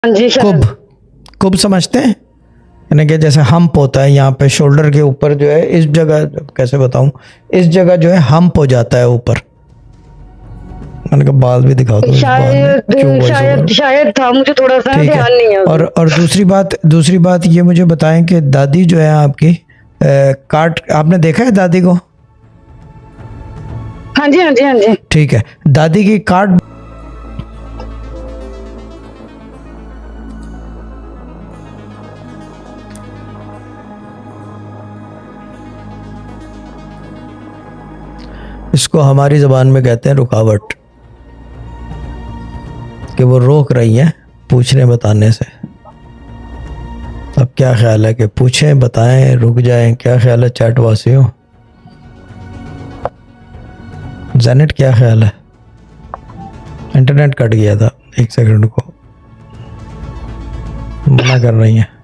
हाँ जी कुब, कुब समझते हैं, यानी कि जैसे हम्प होता है यहाँ पे शोल्डर के ऊपर जो है, इस जगह कैसे बताऊं, इस जगह जो है हम्प हो जाता है ऊपर। मैंने कहा बाल भी दिखा दो, शायद था, मुझे थोड़ा सा ठीक ध्यान नहीं है। और दूसरी बात ये मुझे बताएं कि दादी जो है आपकी काट, आपने देखा है दादी को? हाँ जी हाँ जी हाँ जी। ठीक है, दादी की काट इसको हमारी ज़बान में कहते हैं रुकावट, कि वो रोक रही हैं पूछने बताने से। अब क्या ख्याल है कि पूछें, बताएं, रुक जाएं? क्या ख्याल है चैट वासियों? जैनेट क्या ख्याल है? इंटरनेट कट गया था, 1 सेकंड को मना कर रही हैं।